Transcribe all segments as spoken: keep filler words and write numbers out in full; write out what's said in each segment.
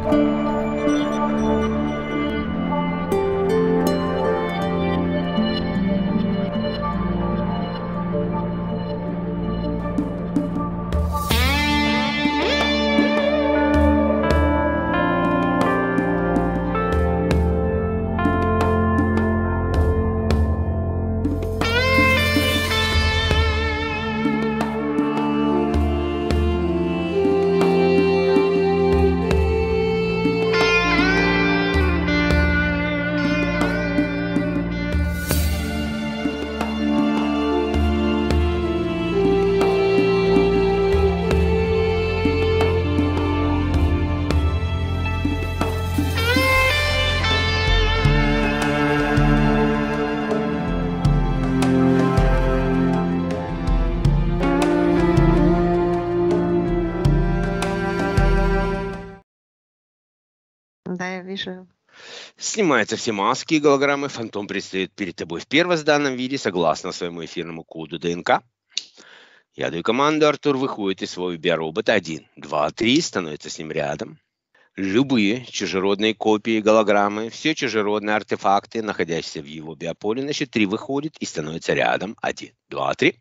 Да, я вижу. Снимаются все маски и голограммы. Фантом предстает перед тобой в первозданном виде, согласно своему эфирному коду ДНК. Я даю команду, Артур выходит из своего биоробота. Один, два, три, становится с ним рядом. Любые чужеродные копии, голограммы, все чужеродные артефакты, находящиеся в его биополе, значит, три выходит и становится рядом. Один, два, три.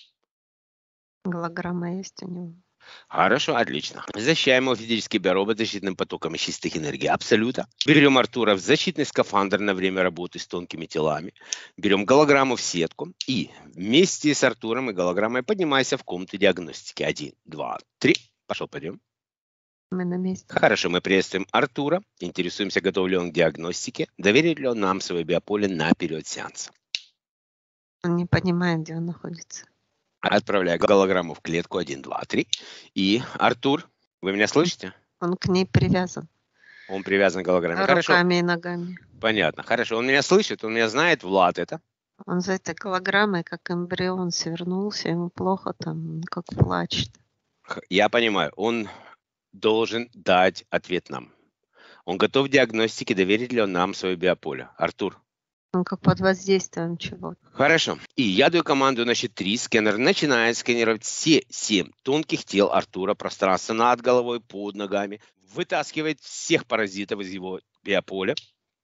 Голограмма есть у него. Хорошо, отлично. Защищаем его физический биоробот защитным потоком из чистых энергий Абсолюта. Берем Артура в защитный скафандр на время работы с тонкими телами. Берем голограмму в сетку. И вместе с Артуром и голограммой поднимайся в комнату диагностики. Один, два, три. Пошел, пойдем. Мы на месте. Хорошо, мы приветствуем Артура. Интересуемся, готов ли он к диагностике. Доверит ли он нам свое биополе на период сеанса. Он не понимает, где он находится. Отправляю голограмму в клетку. Один, два, три. И, Артур, вы меня слышите? Он к ней привязан. Он привязан к голограмме. Руками Хорошо. и ногами. Понятно. Хорошо. Он меня слышит, он меня знает. Влад это. Он за этой голограммой, как эмбрион, свернулся. Ему плохо там, как плачет. Я понимаю. Он должен дать ответ нам. Он готов к диагностике. Доверит ли он нам свое биополе? Артур. Он как под воздействием чего-то. Хорошо. И я даю команду на счет три. Сканер начинает сканировать все семь тонких тел Артура, пространство над головой, под ногами. Вытаскивает всех паразитов из его биополя.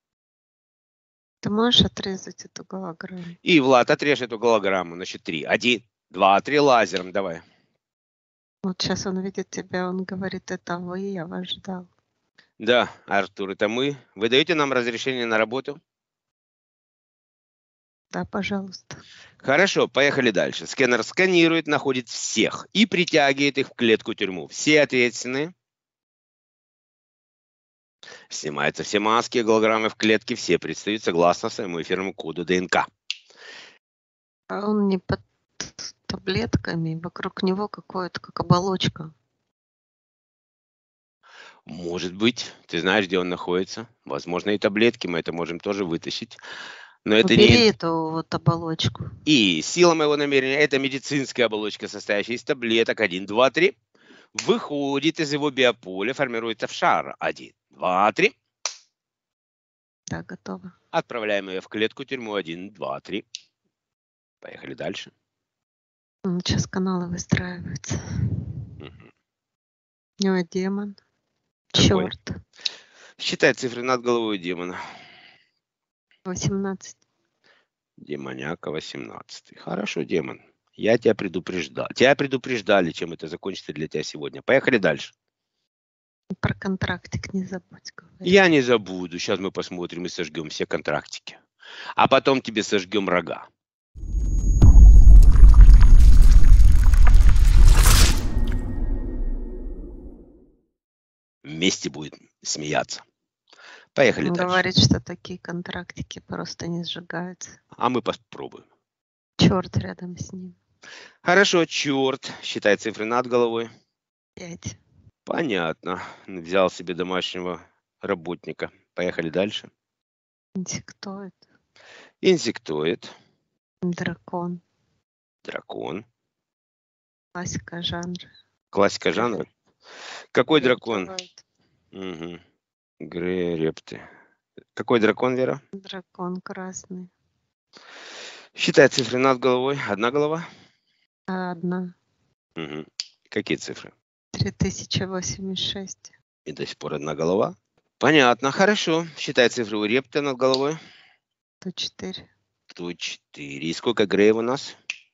Ты можешь отрезать эту голограмму? И Влад, отрежь эту голограмму на счет три. Один, два, три, лазером давай. Вот сейчас он видит тебя, он говорит, это вы, я вас ждал. Да, Артур, это мы. Вы даете нам разрешение на работу? Да, пожалуйста. Хорошо, поехали дальше. Сканер сканирует, находит всех и притягивает их в клетку-тюрьму. Все ответственные. Снимаются все маски, голограммы в клетке, все предстают согласно своему эфирному коду ДНК. А он не под таблетками, вокруг него какое-то, как оболочка. Может быть. Ты знаешь, где он находится. Возможно, и таблетки мы это можем тоже вытащить. Но это Убери не... эту вот оболочку. И сила моего намерения – это медицинская оболочка, состоящая из таблеток. Один, два, три. Выходит из его биополя, формируется в шар. Один, два, три. Да, готово. Отправляем ее в клетку-тюрьму. Один, два, три. Поехали дальше. Сейчас каналы выстраиваются. Угу. У него демон. Какой? Черт. Считай цифры над головой демона. восемнадцать. Демоняка восемнадцать. Хорошо, демон. Я тебя предупреждал. Тебя предупреждали, чем это закончится для тебя сегодня. Поехали дальше. Про контрактик не забудь говорить. Я не забуду. Сейчас мы посмотрим и сожгем все контрактики. А потом тебе сожгем рога. Вместе будет смеяться. Поехали Он дальше. говорит, что такие контрактики просто не сжигаются. А мы попробуем. Черт рядом с ним. Хорошо, черт. Считай цифры над головой. Пять. Понятно. Взял себе домашнего работника. Поехали дальше. Инсектоид. Инсектоид. Дракон. Дракон. Классика жанра. Классика жанра. Какой дракон? Рептилоид. Угу. Гререпты. Какой дракон, Вера? Дракон красный. Считай цифры над головой. Одна голова? Одна. Угу. Какие цифры? три тысячи восемьдесят шесть. И до сих пор одна голова? Понятно, хорошо. Считай цифры у репта над головой. сто четыре. сто четыре. И сколько греев у нас?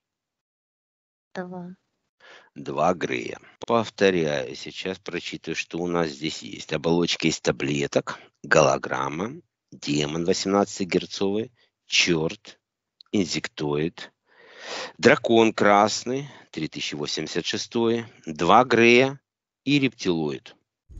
Два. Два грея. Повторяю, сейчас прочитаю, что у нас здесь есть. Оболочка из таблеток, голограмма, демон восемнадцатигерцовый, черт, инсектоид, дракон красный, три тысячи восемьдесят шесть, два грея и рептилоид.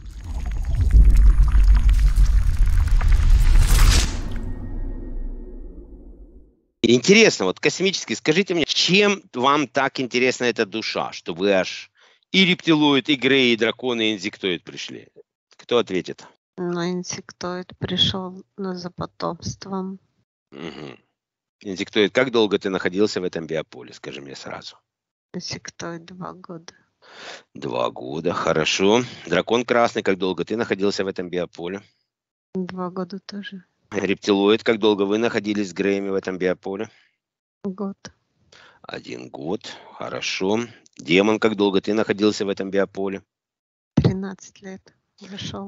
Интересно, вот космически, скажите мне, чем вам так интересна эта душа, что вы аж и рептилоид, и грей, и дракон, и инсектоид пришли? Кто ответит? Но инсектоид пришел за потомством. Угу. Инсектоид, как долго ты находился в этом биополе, скажи мне сразу. Инсектоид два года. Два года, хорошо. Дракон красный, как долго ты находился в этом биополе? Два года тоже. Рептилоид, как долго вы находились с греями в этом биополе? Год. Один год, хорошо. Демон, как долго ты находился в этом биополе? тринадцать лет. Вошел.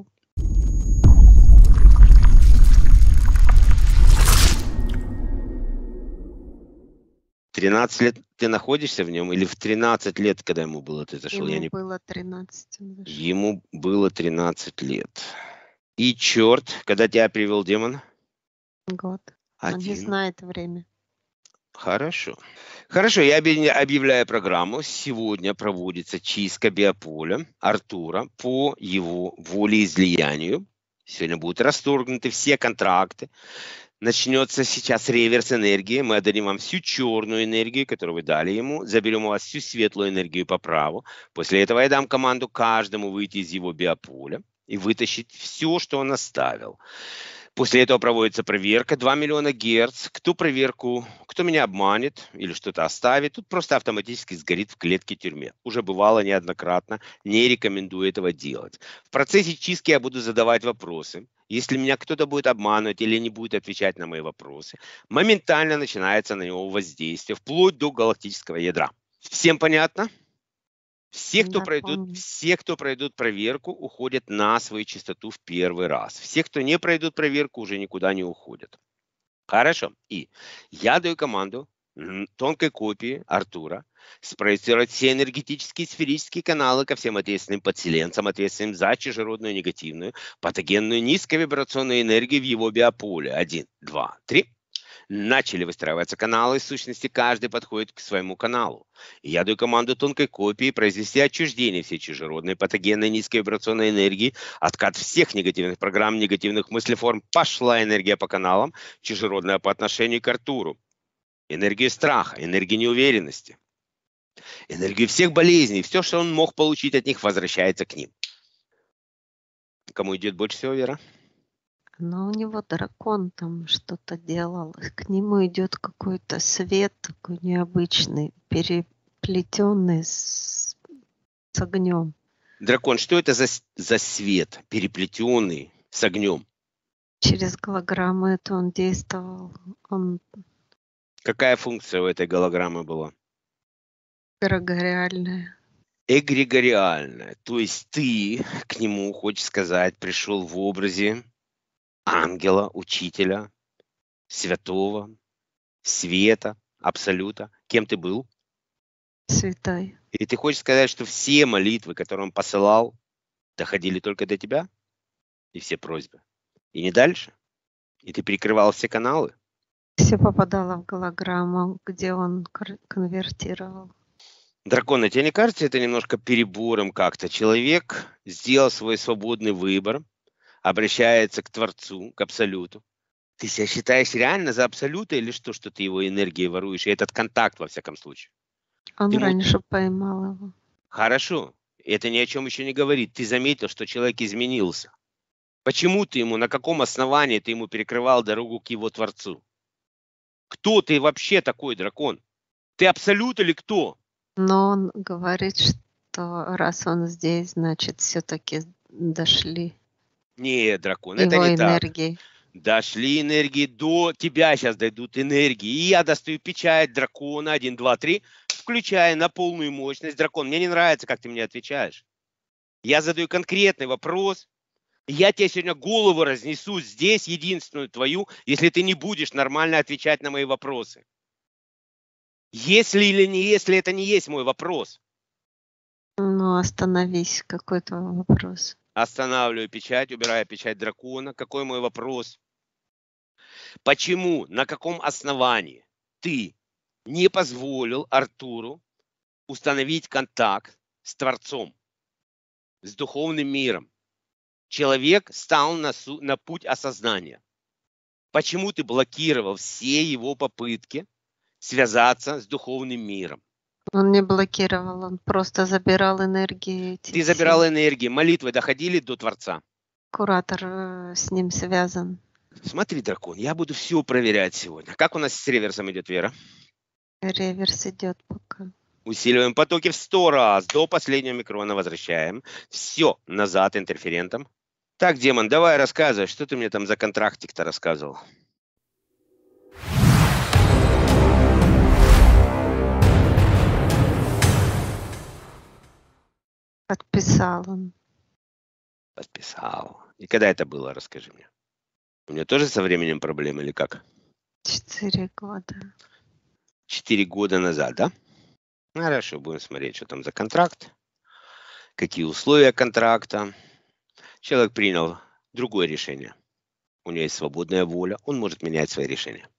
тринадцать лет ты находишься в нем или в тринадцать лет, когда ему было, ты зашел? Ему Я не... было тринадцать. Он зашел. Ему было тринадцать лет. И черт, когда тебя привел демон? Год. Он не Один. знает время. Хорошо. Хорошо, я объ- объявляю программу. Сегодня проводится чистка биополя Артура по его волеизлиянию. Сегодня будут расторгнуты все контракты. Начнется сейчас реверс энергии. Мы отдадим вам всю черную энергию, которую вы дали ему. Заберем у вас всю светлую энергию по праву. После этого я дам команду каждому выйти из его биополя и вытащить все, что он оставил. После этого проводится проверка. два миллиона герц. Кто проверку, кто меня обманет или что-то оставит, тут просто автоматически сгорит в клетке тюрьме. Уже бывало неоднократно. Не рекомендую этого делать. В процессе чистки я буду задавать вопросы. Если меня кто-то будет обманывать или не будет отвечать на мои вопросы, моментально начинается на него воздействие, вплоть до галактического ядра. Всем понятно? Все, кто Да, пройдут, помню. все, кто пройдут проверку, уходят на свою чистоту в первый раз. Все, кто не пройдут проверку, уже никуда не уходят. Хорошо. И я даю команду м, тонкой копии Артура спроецировать все энергетические сферические каналы ко всем ответственным подселенцам, ответственным за чужеродную негативную, патогенную низковибрационную энергию в его биополе. Один, два, три. Начали выстраиваться каналы, в сущности, каждый подходит к своему каналу. И я даю команду тонкой копии произвести отчуждение всей чужеродной патогенной низковибрационной энергии, откат всех негативных программ, негативных мыслеформ. Пошла энергия по каналам, чужеродная по отношению к Артуру. Энергия страха, энергия неуверенности, энергия всех болезней. Все, что он мог получить от них, возвращается к ним. Кому идет больше всего, Вера? Но у него дракон там что-то делал. К нему идет какой-то свет такой необычный, переплетенный с, с огнем. Дракон, что это за, за свет, переплетенный с огнем? Через голограмму это он действовал. Он Какая функция у этой голограммы была? эгрегориальная. Эгрегориальная. То есть ты к нему, хочешь сказать, пришел в образе ангела, учителя, святого, света, абсолюта. Кем ты был? Святой. И ты хочешь сказать, что все молитвы, которые он посылал, доходили только до тебя? И все просьбы? И не дальше? И ты перекрывал все каналы? Все попадало в голограмму, где он кор- конвертировал. Дракон, а тебе не кажется это немножко перебором как-то? Человек сделал свой свободный выбор, обращается к Творцу, к Абсолюту. Ты себя считаешь реально за Абсолюта или что, что ты его энергией воруешь? И этот контакт, во всяком случае. Он Ты раньше поймал его. Хорошо. Это ни о чем еще не говорит. Ты заметил, что человек изменился. Почему ты ему, на каком основании ты ему перекрывал дорогу к его Творцу? Кто ты вообще такой, дракон? Ты Абсолют или кто? Но он говорит, что раз он здесь, значит, все-таки дошли Нет, дракон, это его не так. энергии. Дошли энергии до тебя, сейчас дойдут энергии. И я достаю печать дракона, один, два, три, включая на полную мощность. Дракон, мне не нравится, как ты мне отвечаешь. Я задаю конкретный вопрос, Я тебе сегодня голову разнесу здесь, единственную твою, если ты не будешь нормально отвечать на мои вопросы. Если или не если, это не есть мой вопрос. Ну, остановись. Какой твой вопрос? Останавливаю печать, убираю печать дракона. Какой мой вопрос? Почему, на каком основании ты не позволил Артуру установить контакт с Творцом, с духовным миром? Человек стал на, су- на путь осознания. Почему ты блокировал все его попытки связаться с духовным миром? Он не блокировал, он просто забирал энергии эти Ты все. забирал энергии, молитвы доходили до Творца. Куратор э, с ним связан. Смотри, дракон, я буду все проверять сегодня. Как у нас с реверсом идет, Вера? Реверс идет пока. Усиливаем потоки в сто раз. До последнего микрона возвращаем. Все назад интерферентом. Так, демон, давай рассказывай, что ты мне там за контрактик-то рассказывал? Подписал он. Подписал. И когда это было, расскажи мне. У меня тоже со временем проблемы или как? Четыре года. Четыре года назад, да? Хорошо, будем смотреть, что там за контракт. Какие условия контракта. Человек принял другое решение. У него есть свободная воля, он может менять свои решения.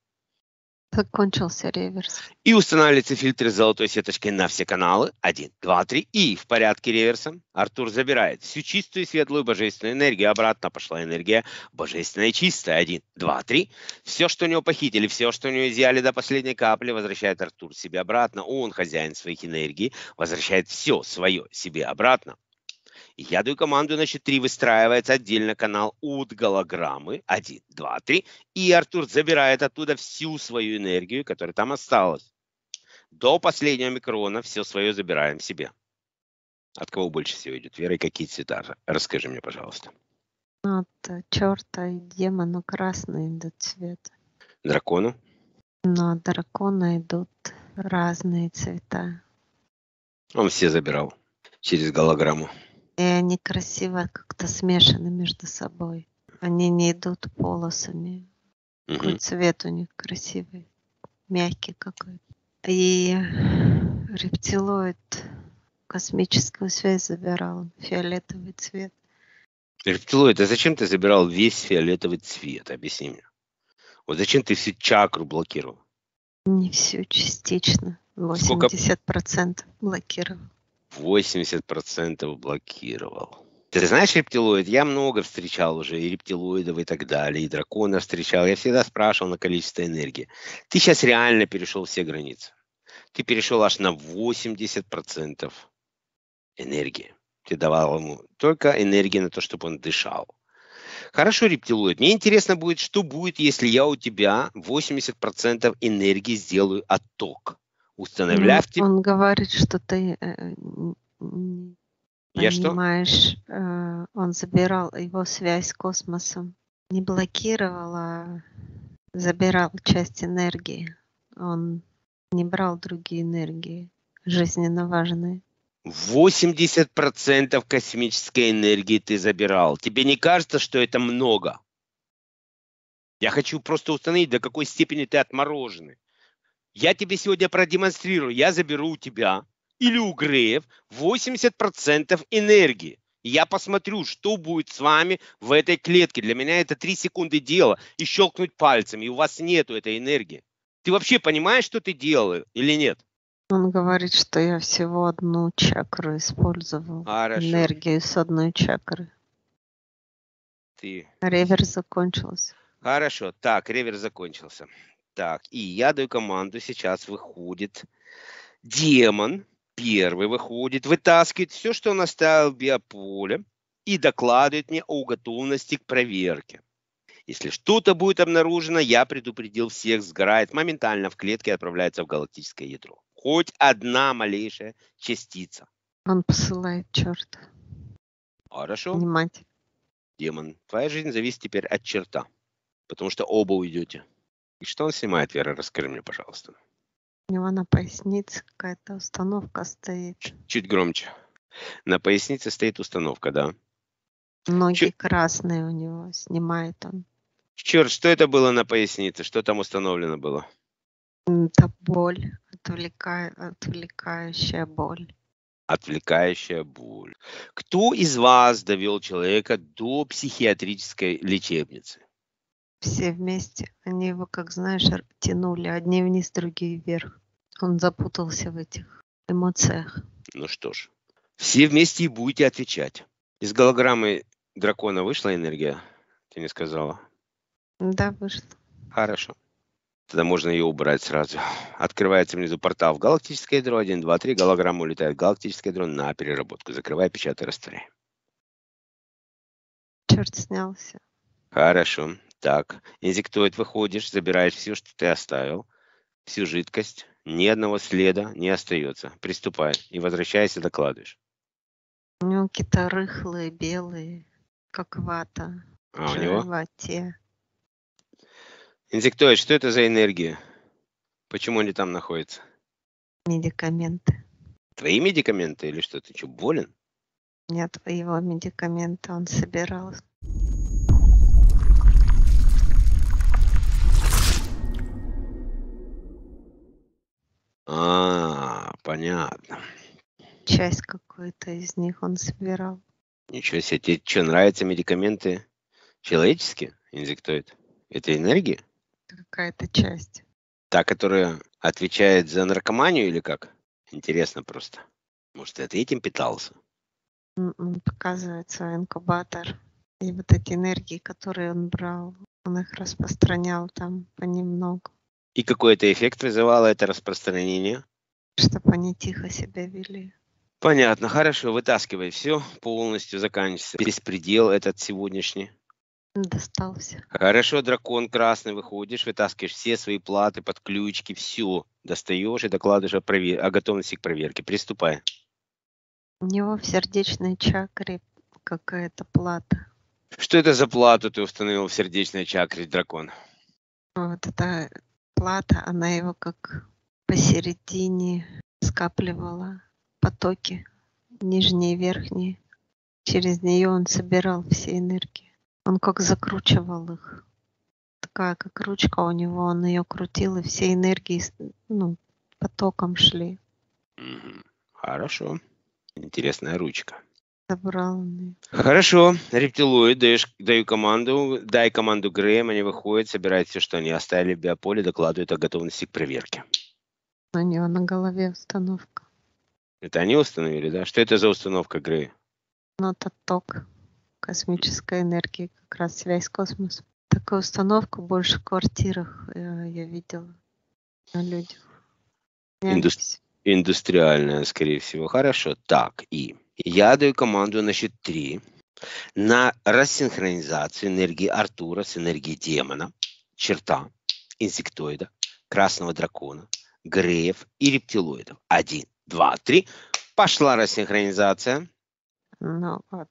Закончился реверс. И устанавливается фильтр с золотой сеточкой на все каналы. Один, два, три. И в порядке реверса Артур забирает всю чистую, светлую, божественную энергию. Обратно пошла энергия божественная и чистая. Один, два, три. Все, что у него похитили, все, что у него изъяли до последней капли, возвращает Артур себе обратно. Он хозяин своих энергий. Возвращает все свое себе обратно. Я даю команду на счет три, выстраивается отдельно канал от голограммы. Один, два, три. И Артур забирает оттуда всю свою энергию, которая там осталась. До последнего микрона все свое забираем себе. От кого больше всего идет? Вера, и какие цвета? Расскажи мне, пожалуйста. От черта и демона красный идут цвет. Дракону? Но от дракона идут разные цвета. Он все забирал через голограмму. И они красиво как-то смешаны между собой. Они не идут полосами. Угу. Какой цвет у них красивый. Мягкий какой-то. И рептилоид космическую связь забирал. Фиолетовый цвет. Рептилоид, а зачем ты забирал весь фиолетовый цвет? Объясни мне. Вот зачем ты всю чакру блокировал? Не всю, частично. Сколько? восемьдесят процентов блокировал. восемьдесят процентов блокировал. Ты знаешь рептилоид? Я много встречал уже, и рептилоидов, и так далее, и драконов встречал. Я всегда спрашивал на количество энергии. Ты сейчас реально перешел все границы. Ты перешел аж на восемьдесят процентов энергии. Ты давал ему только энергии на то, чтобы он дышал. Хорошо, рептилоид. Мне интересно будет, что будет, если я у тебя восемьдесят процентов энергии сделаю отток. Установляв Ну, тебе... он говорит, что ты э, не Я что? понимаешь, э, он забирал его связь с космосом. Не блокировал, а забирал часть энергии. Он не брал другие энергии, жизненно важные. восемьдесят процентов космической энергии ты забирал. Тебе не кажется, что это много? Я хочу просто установить, до какой степени ты отмороженный. Я тебе сегодня продемонстрирую. Я заберу у тебя или у Греев восемьдесят процентов энергии. И я посмотрю, что будет с вами в этой клетке. Для меня это три секунды дела. И щелкнуть пальцем. И у вас нету этой энергии. Ты вообще понимаешь, что ты делал или нет? Он говорит, что я всего одну чакру использовал. Хорошо. Энергию с одной чакры. Ты... Ревер закончился. Хорошо. Так, ревер закончился. Так, и я даю команду. Сейчас выходит демон. Первый выходит, вытаскивает все, что он оставил в биополе, и докладывает мне о готовности к проверке. Если что-то будет обнаружено, я предупредил всех, сгорает моментально в клетке и отправляется в галактическое ядро. Хоть одна малейшая частица. Он посылает черта. Хорошо. Понимать. Демон, твоя жизнь зависит теперь от черта, потому что оба уйдете. И что он снимает, Вера? Расскажи мне, пожалуйста. У него на пояснице какая-то установка стоит. Чуть громче. На пояснице стоит установка, да. Ноги Чё- красные у него, снимает он. Черт, что это было на пояснице? Что там установлено было? М, Это боль, отвлекая, отвлекающая боль. Отвлекающая боль. Кто из вас довел человека до психиатрической лечебницы? Все вместе. Они его, как знаешь, р- тянули одни вниз, другие вверх. Он запутался в этих эмоциях. Ну что ж, все вместе и будете отвечать. Из голограммы дракона вышла энергия? Ты не сказала? Да, вышло. Хорошо. Тогда можно ее убрать сразу. Открывается внизу портал в галактическое ядро. один, два, три. Голограмма улетает в галактическое ядро на переработку. Закрывай, печатай, растворяй. Черт снялся. Хорошо. Так, инсектоид выходишь, забираешь все, что ты оставил. Всю жидкость. Ни одного следа не остается. Приступай. И возвращайся, докладываешь. У него какие-то рыхлые, белые, как вата А в у него? животе. Инсектоид, что это за энергия? Почему они там находятся? Медикаменты. Твои медикаменты или что? Ты что, болен? Нет, его медикаменты он собирал. А, понятно. Часть какую-то из них он собирал. Ничего себе. Тебе что, нравятся медикаменты человеческие, инсектоид? Это энергия? Какая-то часть. Та, которая отвечает за наркоманию или как? Интересно просто. Может, ты этим питался? М, Он показывает свой инкубатор. И вот эти энергии, которые он брал, он их распространял там понемногу, И какой это эффект вызывало это распространение? чтобы они тихо себя вели. Понятно, хорошо, вытаскивай все, полностью заканчивается. Беспредел этот сегодняшний. Достался. Хорошо, дракон красный, выходишь, вытаскиваешь все свои платы, подключки, все. Достаешь и докладываешь о, провер... о готовности к проверке. Приступай. У него в сердечной чакре какая-то плата. Что это за плату ты установил в сердечной чакре, дракон? Вот эта плата, она его как посередине скапливала потоки, нижние и верхние. Через нее он собирал все энергии. Он как закручивал их. Такая как ручка у него, он ее крутил, и все энергии с- ну, потоком шли. Мгм. Хорошо. Интересная ручка. Забрал он её. Хорошо, рептилоид, даешь, даю команду, дай команду Грэм, они выходят, собирают все, что они оставили в биополе, докладывают о готовности к проверке. У него на голове установка. Это они установили, да? Что это за установка, Грей? Ну, это ток космической энергии, как раз связь с космосом. Такую установку больше в квартирах э, я видела на людях. И они Индус- вс- Индустриальная, скорее всего. Хорошо. Так, и я даю команду на счет три на рассинхронизацию энергии Артура с энергией демона, черта, инсектоида, красного дракона, Греев и рептилоидов. Один, два, три. Пошла рассинхронизация. ну, от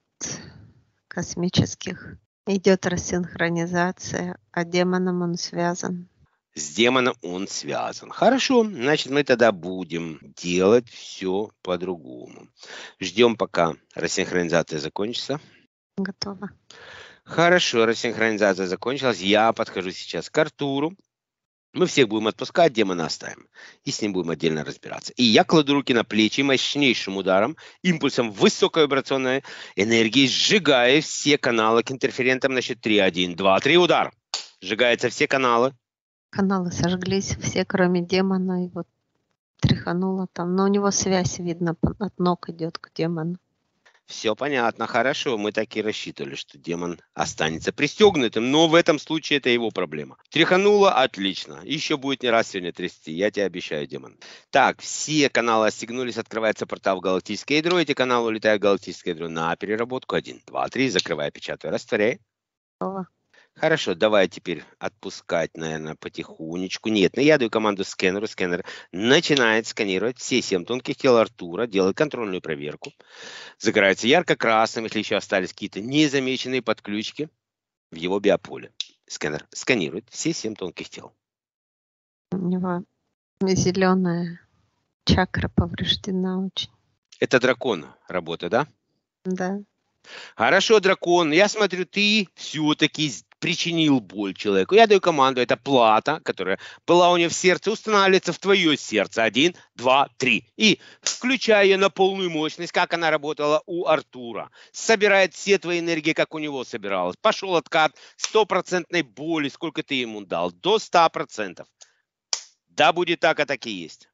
космических идет рассинхронизация, а демоном он связан. С демоном он связан. Хорошо, значит, мы тогда будем делать все по-другому. Ждем, пока рассинхронизация закончится. Готово. Хорошо, рассинхронизация закончилась. Я подхожу сейчас к Артуру. Мы всех будем отпускать, демона оставим. И с ним будем отдельно разбираться. И я кладу руки на плечи мощнейшим ударом, импульсом высокой вибрационной энергии, сжигая все каналы к интерферентам на счет три. Один, два, три, удар. Сжигаются все каналы. Каналы сожглись все, кроме демона, и вот тряхануло там. Но у него связь, видно, по- от ног идет к демону. Все понятно, хорошо. Мы так и рассчитывали, что демон останется пристегнутым, но в этом случае это его проблема. Тряхануло, отлично. Еще будет не раз сегодня трясти, я тебе обещаю, демон. Так, все каналы отстегнулись, открывается портал в галактическое ядро. Эти каналы улетают в галактическое ядро на переработку. Один, два, три, закрывай, печатай, растворяй. Готово. Хорошо, давай теперь отпускать, наверное, потихонечку. Нет, ну я даю команду скэнеру. Скэнер начинает сканировать все семь тонких тел Артура, делает контрольную проверку. Загорается ярко-красным, если еще остались какие-то незамеченные подключки в его биополе. Сканер сканирует все семь тонких тел. У него зеленая чакра повреждена очень. Это дракон работа, да? Да. Хорошо, дракон, я смотрю, ты все-таки причинил боль человеку. Я даю команду, это плата, которая была у нее в сердце, устанавливается в твое сердце. Один, два, три. И включая ее на полную мощность, как она работала у Артура. Собирает все твои энергии, как у него собиралась. Пошел откат стопроцентной боли, сколько ты ему дал, до ста процентов. Да, будет так, а так и есть.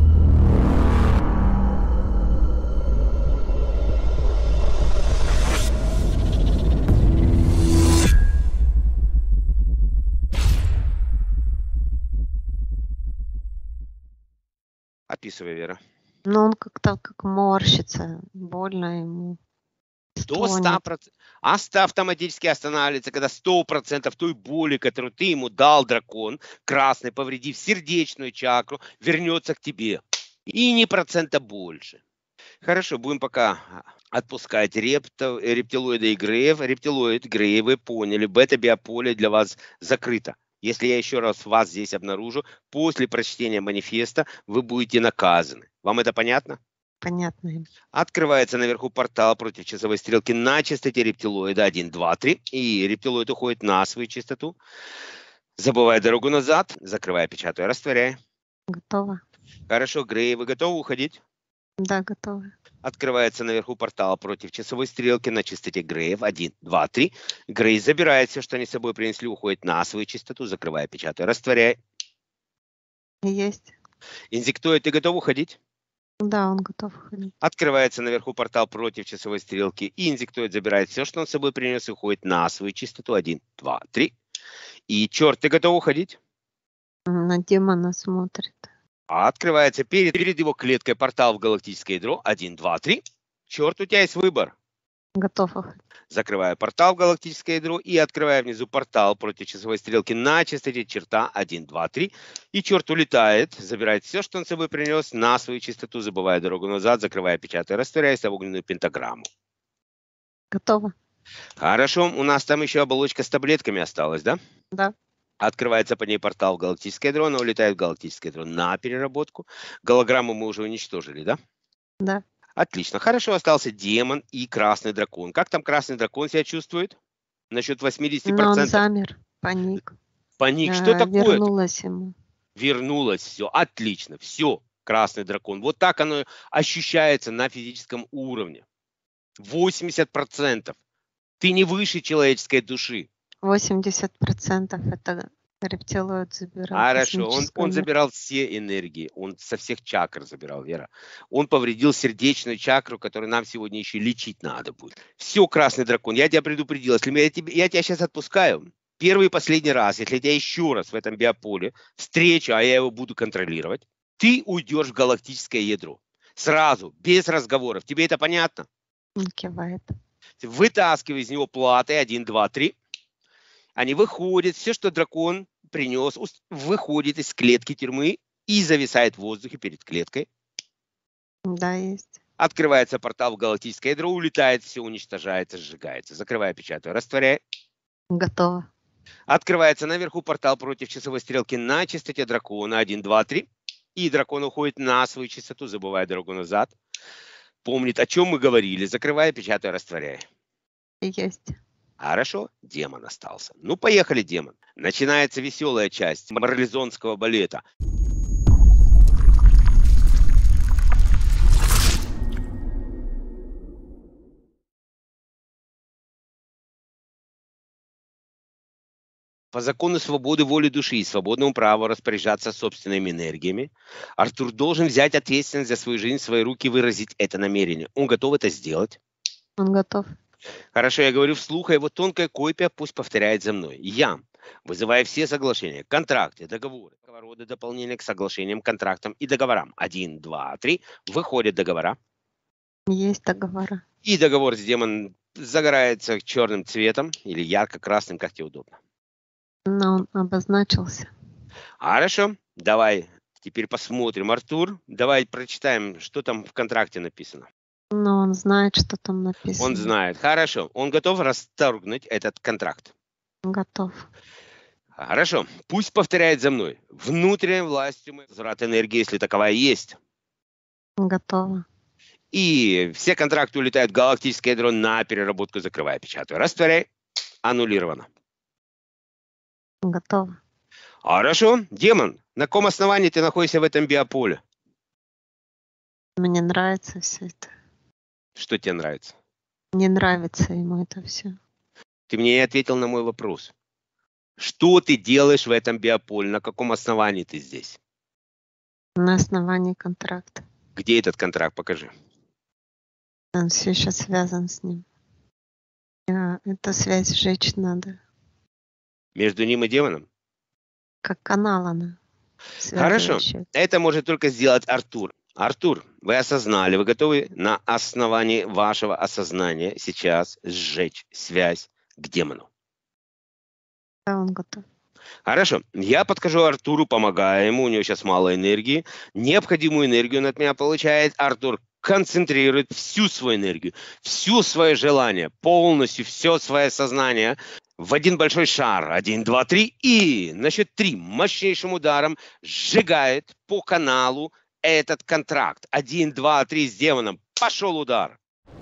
Описывай, Вера. Но он как-то как морщится, больно ему. До ста процентов. Аста автоматически останавливается, когда сто процентов той боли, которую ты ему дал, дракон, красный, повредив сердечную чакру, вернется к тебе. И ни процента больше. Хорошо, будем пока отпускать репто, рептилоида и греев. Рептилоид, греи, вы поняли, бета-биополе для вас закрыто. Если я еще раз вас здесь обнаружу, после прочтения манифеста вы будете наказаны. Вам это понятно? Понятно. Открывается наверху портал против часовой стрелки на частоте рептилоида один, два, три. И рептилоид уходит на свою частоту. Забывая дорогу назад, закрывая, печатаю, растворяя. Готово. Хорошо, Грей, вы готовы уходить? Да, готово. Открывается наверху портал против часовой стрелки на частоте Греев один, два, три. Грей забирает все, что они с собой принесли, уходит на свою частоту, закрывая, печатаю, растворяя. Есть. Инсектоид, ты готов уходить? Да, он готов уходить. Открывается наверху портал против часовой стрелки, и инсектоид забирает все, что он с собой принес, и уходит на свою частоту один, два, три. И черт, ты готов уходить? На демона смотрит. Открывается перед, перед его клеткой портал в галактическое ядро один, два, три. Черт, у тебя есть выбор. Готов уходить. Закрываю портал в галактическое ядро и открываю внизу портал против часовой стрелки на частоте черта один, два, три. И черт улетает, забирает все, что он с собой принес, на свою частоту, забывая дорогу назад, закрывая, печатая, растворяясь в огненную пентаграмму. Готово. Хорошо, у нас там еще оболочка с таблетками осталась, да? Да. Открывается по ней портал в галактическое ядро, она улетает в галактическое ядро на переработку. Голограмму мы уже уничтожили, да? Да. Отлично. Хорошо, остался демон и красный дракон. Как там красный дракон себя чувствует? Насчет восьмидесяти процентов. Но он замер, паник. Паник. Что а, такое? Вернулась ему. Вернулось. Все. Отлично. Все. Красный дракон. Вот так оно ощущается на физическом уровне. восемьдесят процентов. Ты не выше человеческой души. восемьдесят процентов это рептилоид забирал. Хорошо, он, он забирал все энергии, он со всех чакр забирал, Вера. Он повредил сердечную чакру, которую нам сегодня еще лечить надо будет. Все, красный дракон, я тебя предупредил, если я, тебе, я тебя сейчас отпускаю, первый и последний раз, если я тебя еще раз в этом биополе встречу, а я его буду контролировать, ты уйдешь в галактическое ядро. Сразу, без разговоров. Тебе это понятно? Он кивает. Вытаскивай из него платы один, два, три. Они выходят, все, что дракон принес, выходит из клетки тюрьмы и зависает в воздухе перед клеткой. Да, есть. Открывается портал в галактическое ядро, улетает, все уничтожается, сжигается. Закрываю, печатаю, растворяю. Готово. Открывается наверху портал против часовой стрелки на частоте дракона один, два, три. И дракон уходит на свою частоту, забывая дорогу назад. Помнит, о чем мы говорили. Закрываю, печатаю, растворяю. Есть. Хорошо, демон остался. Ну, поехали, демон. Начинается веселая часть марлезонского балета. По закону свободы воли души и свободному праву распоряжаться собственными энергиями, Артур должен взять ответственность за свою жизнь в свои руки и выразить это намерение. Он готов это сделать? Он готов. Хорошо, я говорю вслух, а его тонкая копия пусть повторяет за мной. Я, вызывая все соглашения, контракты, договоры, рода дополнения к соглашениям, контрактам и договорам. Один, два, три. Выходят договора. Есть договора. И договор с демоном загорается черным цветом или ярко-красным, как тебе удобно. Но он обозначился. Хорошо, давай теперь посмотрим. Артур, давай прочитаем, что там в контракте написано. Но он знает, что там написано. Он знает. Хорошо. Он готов расторгнуть этот контракт? Готов. Хорошо. Пусть повторяет за мной. Внутренняя власть, возврат энергии, если таковая есть. Готово. И все контракты улетают в галактическое ядро на переработку, закрывая, печатаю. Растворяй. Аннулировано. Готово. Хорошо. Демон, на каком основании ты находишься в этом биополе? Мне нравится все это. Что тебе нравится? Не нравится ему это все. Ты мне не ответил на мой вопрос. Что ты делаешь в этом биополе? На каком основании ты здесь? На основании контракта. Где этот контракт? Покажи. Он все еще связан с ним. А, эту связь сжечь надо. Между ним и демоном? Как канал она. Хорошо. Связывающая. Это может только сделать Артур. Артур, вы осознали, вы готовы на основании вашего осознания сейчас сжечь связь к демону? Да, он готов. Хорошо. Я подхожу Артуру, помогаю ему, у него сейчас мало энергии. Необходимую энергию он от меня получает. Артур концентрирует всю свою энергию, всю свое желание, полностью все свое сознание в один большой шар. Один, два, три. И на счет три мощнейшим ударом сжигает по каналу этот контракт. Один, два, три с демоном. Пошел удар.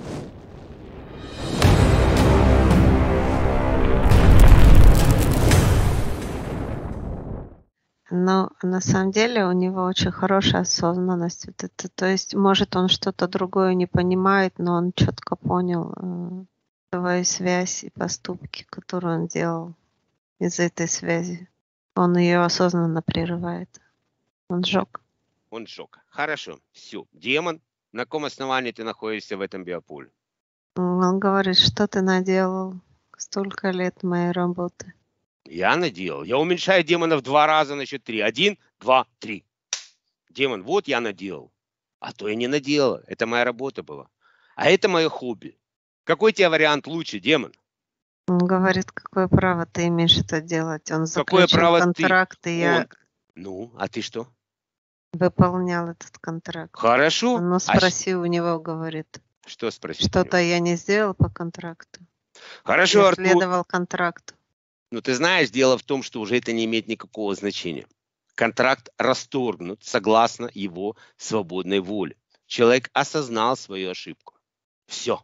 Но на самом деле у него очень хорошая осознанность. Вот это, то есть, может, он что-то другое не понимает, но он четко понял э, свою связь и поступки, которые он делал из этой связи. Он ее осознанно прерывает. Он сжег. Он сжег. Хорошо. Все. Демон, на каком основании ты находишься в этом биополе? Он говорит, что ты наделал столько лет моей работы. Я наделал. Я уменьшаю демона в два раза на счет три. Один, два, три. Демон, вот я наделал. А то я не наделал. Это моя работа была. А это мое хобби. Какой тебе вариант лучше, демон? Он говорит, какое право ты имеешь это делать. Он Какое заключил право контракт, ты? и я Он... Ну, а ты что? выполнял этот контракт. Хорошо. Он А спроси у него, говорит, что спросить? что-то я не сделал по контракту. Хорошо, Я Артур. следовал контракту. Ну, ты знаешь, дело в том, что уже это не имеет никакого значения. Контракт расторгнут согласно его свободной воле. Человек осознал свою ошибку. Все.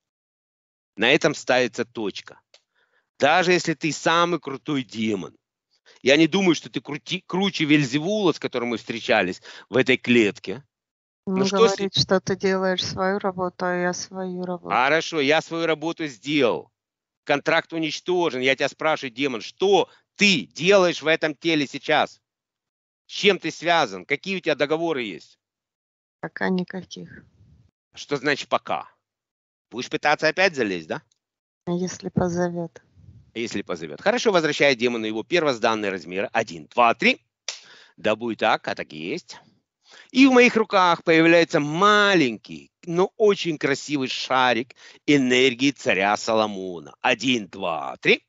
На этом ставится точка. Даже если ты самый крутой демон. Я не думаю, что ты крути, круче Вельзевула, с которым мы встречались в этой клетке. Он Ну, что говорит, что ты делаешь свою работу, а я свою работу. Хорошо, я свою работу сделал. Контракт уничтожен. Я тебя спрашиваю, демон, что ты делаешь в этом теле сейчас? С чем ты связан? Какие у тебя договоры есть? Пока никаких. Что значит пока? Будешь пытаться опять залезть, да? Если позовет. Если позовет. Хорошо, возвращает демону его первозданные размеры. Один, два, три. Да будет так, а так и есть. И в моих руках появляется маленький, но очень красивый шарик энергии царя Соломона. Один, два, три.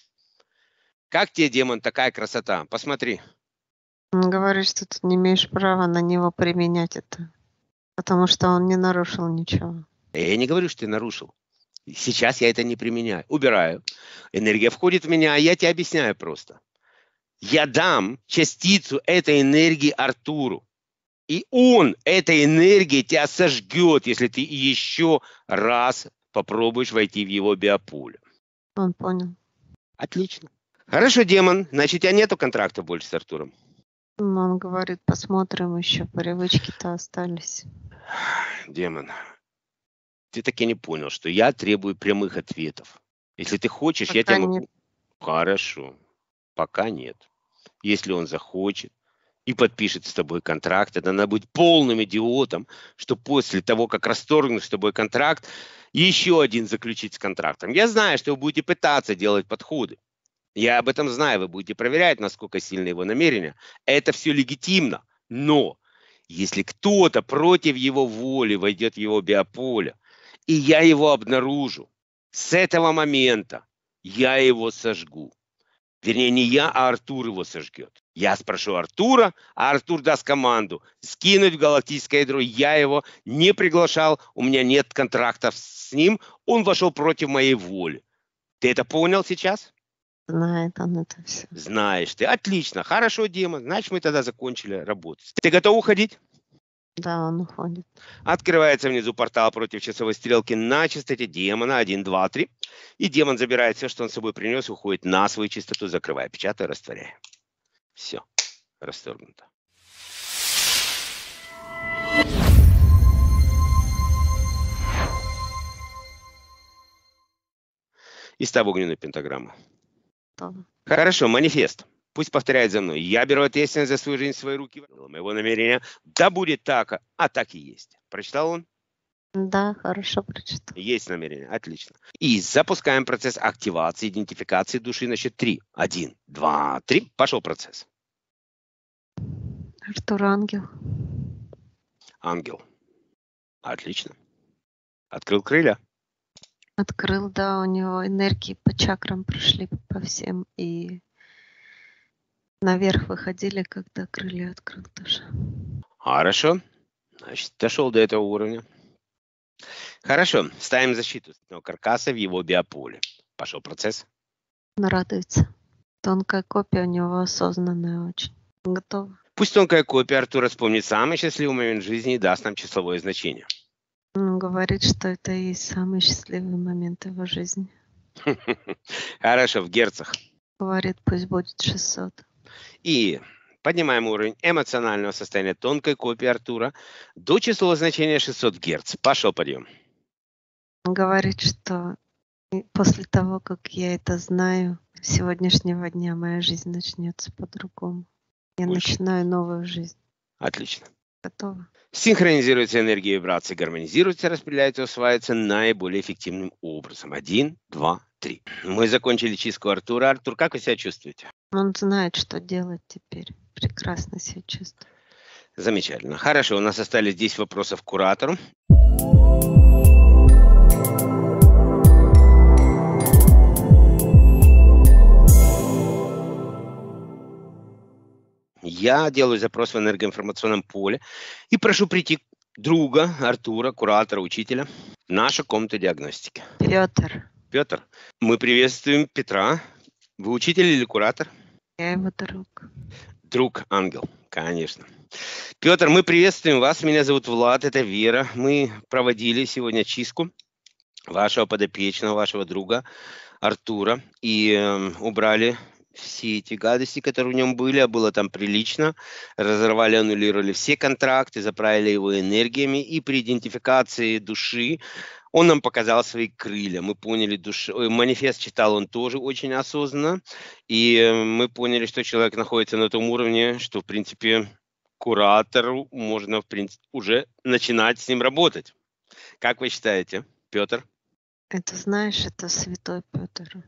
Как тебе, демон, такая красота? Посмотри. Он говорит, что ты не имеешь права на него применять это. Потому что он не нарушил ничего. Я не говорю, что ты нарушил. Сейчас я это не применяю. Убираю. Энергия входит в меня, а я тебе объясняю просто. Я дам частицу этой энергии Артуру. И он этой энергией тебя сожгет, если ты еще раз попробуешь войти в его биополе. Он понял. Отлично. Хорошо, демон. Значит, у тебя нету контракта больше с Артуром? Он говорит, посмотрим еще, привычки-то остались. Демон, ты таки не понял, что я требую прямых ответов. Если ты хочешь, Пока я тебя могу... нет. Хорошо. Пока нет. Если он захочет и подпишет с тобой контракт, это надо быть полным идиотом, что после того, как расторгнут с тобой контракт, еще один заключить с контрактом. Я знаю, что вы будете пытаться делать подходы. Я об этом знаю, вы будете проверять, насколько сильны его намерения. Это все легитимно. Но если кто-то против его воли войдет в его биополе, и я его обнаружу, с этого момента я его сожгу. Вернее, не я, а Артур его сожгет. Я спрошу Артура, а Артур даст команду скинуть в галактическое ядро. Я его не приглашал, у меня нет контрактов с ним, он вошел против моей воли. Ты это понял сейчас? Знает он это все. Знаешь ты. Отлично. Хорошо, демон. Значит, мы тогда закончили работать. Ты готов уходить? Да, он уходит. Открывается внизу портал против часовой стрелки на частоте демона один, два, три. И демон забирает все, что он с собой принес, уходит на свою частоту, закрывая, печатая, растворяя. Все, расторгнуто. И ставь огненную пентаграмму. Готово. Хорошо, манифест. Пусть повторяет за мной. Я беру ответственность за свою жизнь в свои руки. Моего намерения. Да будет так, а так и есть. Прочитал он? Да, хорошо прочитал. Есть намерение. Отлично. И запускаем процесс активации, идентификации души на счет три. Один, два, три. Пошел процесс. Артур ангел. Ангел. Отлично. Открыл крылья. Открыл, да, у него энергии по чакрам прошли по всем и наверх выходили, когда крылья открыл тоже. Хорошо. Значит, дошел до этого уровня. Хорошо. Ставим защиту каркаса в его биополе. Пошел процесс. Он радуется. Тонкая копия у него осознанная очень. Готово. Пусть тонкая копия Артура вспомнит самый счастливый момент жизни и даст нам числовое значение. Он говорит, что это и есть самый счастливый момент его жизни. Хорошо, в герцах. Говорит, пусть будет шестьсот. И поднимаем уровень эмоционального состояния тонкой копии Артура до числового значения шестьсот герц. Пошел подъем. Он говорит, что после того, как я это знаю, с сегодняшнего дня моя жизнь начнется по-другому. Я Очень. начинаю новую жизнь. Отлично. Готово. Синхронизируется энергия вибрации, гармонизируется, распределяется, усваивается наиболее эффективным образом. Один, два, три. Мы закончили чистку Артура. Артур, как вы себя чувствуете? Он знает, что делать теперь. Прекрасно себя чувствует. Замечательно. Хорошо, у нас остались десять вопросов к куратору. Я делаю запрос в энергоинформационном поле и прошу прийти друга Артура, куратора, учителя, в нашу комнату диагностики. Петр. Петр, мы приветствуем Петра. Вы учитель или куратор? Я его друг. Друг, ангел, конечно. Петр, мы приветствуем вас. Меня зовут Влад, это Вера. Мы проводили сегодня чистку вашего подопечного, вашего друга Артура и э, убрали все эти гадости, которые в нем были, а было там прилично. Разорвали, аннулировали все контракты, заправили его энергиями, и при идентификации души он нам показал свои крылья. Мы поняли, душ... манифест читал он тоже очень осознанно, и мы поняли, что человек находится на том уровне, что, в принципе, куратору можно, в принципе, уже начинать с ним работать. Как вы считаете, Петр? Это, знаешь, это святой Петр.